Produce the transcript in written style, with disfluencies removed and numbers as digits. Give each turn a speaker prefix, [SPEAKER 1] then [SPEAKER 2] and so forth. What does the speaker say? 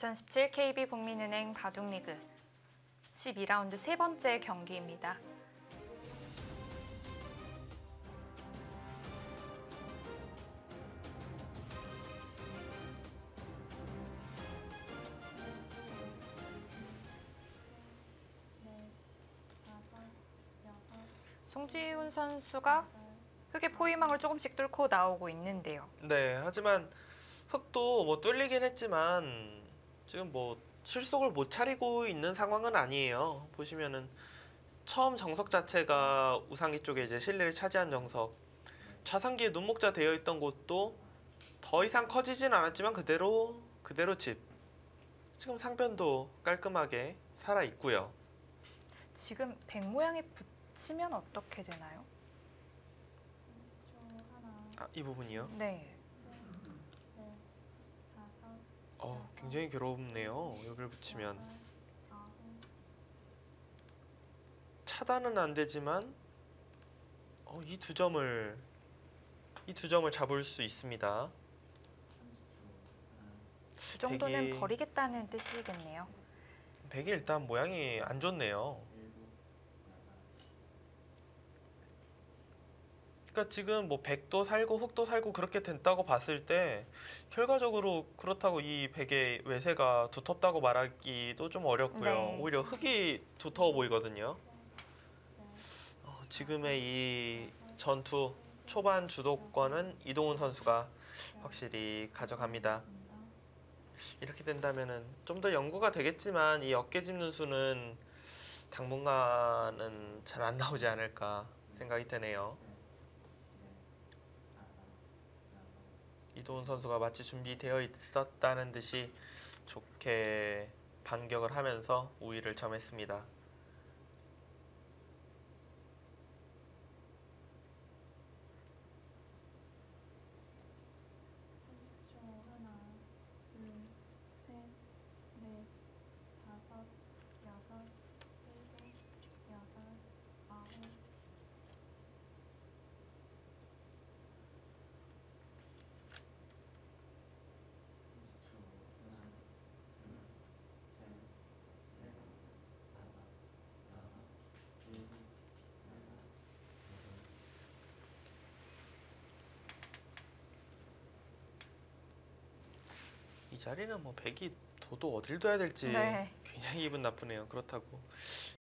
[SPEAKER 1] 2017 KB국민은행 바둑리그 12라운드 세 번째 경기입니다. 송지훈 선수가 흙의 포위망을 조금씩 뚫고 나오고 있는데요.
[SPEAKER 2] 네, 하지만 흙도 뭐 뚫리긴 했지만 지금 뭐 실속을 못 차리고 있는 상황은 아니에요. 보시면은 처음 정석 자체가 우상기 쪽에 이제 실내를 차지한 정석, 좌상기에 눈목자 되어 있던 곳도 더 이상 커지진 않았지만 그대로 집. 지금 상변도 깔끔하게 살아 있고요.
[SPEAKER 1] 지금 백 모양에 붙이면 어떻게 되나요?
[SPEAKER 2] 아, 이 부분이요?
[SPEAKER 1] 네.
[SPEAKER 2] 굉장히 괴롭네요. 여기를 붙이면 차단은 안 되지만 이 두 점을 잡을 수 있습니다.
[SPEAKER 1] 그 정도는
[SPEAKER 2] 백이-
[SPEAKER 1] 버리겠다는 뜻이겠네요.
[SPEAKER 2] 백이 일단 모양이 안 좋네요. 그러니까 지금 뭐 백도 살고 흙도 살고 그렇게 된다고 봤을 때 결과적으로 그렇다고 이 백의 외세가 두텁다고 말하기도 좀 어렵고요.
[SPEAKER 1] 네.
[SPEAKER 2] 오히려 흙이 두터워 보이거든요. 지금의 이 전투 초반 주도권은 이동훈 선수가 확실히 가져갑니다. 이렇게 된다면은 좀 더 연구가 되겠지만 이 어깨 짚는 수는 당분간은 잘 안 나오지 않을까 생각이 되네요. 이도훈 선수가 마치 준비되어 있었다는 듯이 좋게 반격을 하면서 우위를 점했습니다. 이 자리는 뭐 백이 둬도 어딜 둬야 될지
[SPEAKER 1] 네.
[SPEAKER 2] 굉장히 기분 나쁘네요. 그렇다고